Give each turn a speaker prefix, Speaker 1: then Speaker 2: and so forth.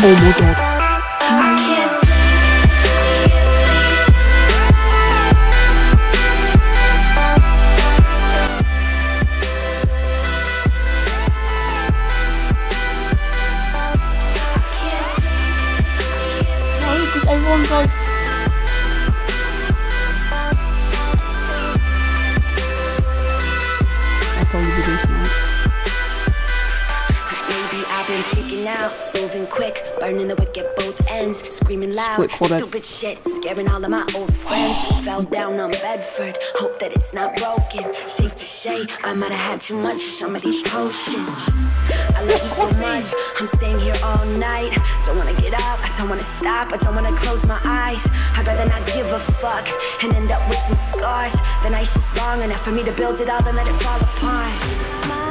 Speaker 1: Oh my god.
Speaker 2: I can't sleep.
Speaker 1: No, because everyone's like... I'll probably be doing tonight.
Speaker 2: Maybe I've been freaking out, moving quick, burning the wick at both ends, screaming loud, stupid shit, scaring all of my old friends. Fell down on Bedford, hope that it's not broken. Safe to say, I might have had too much of some of these potions. I love you so much, I'm staying here all night. Don't wanna get up, I don't wanna stop, I don't wanna close my eyes. I'd rather not give a fuck and end up with some scars. The night's just long enough for me to build it all and let it fall apart.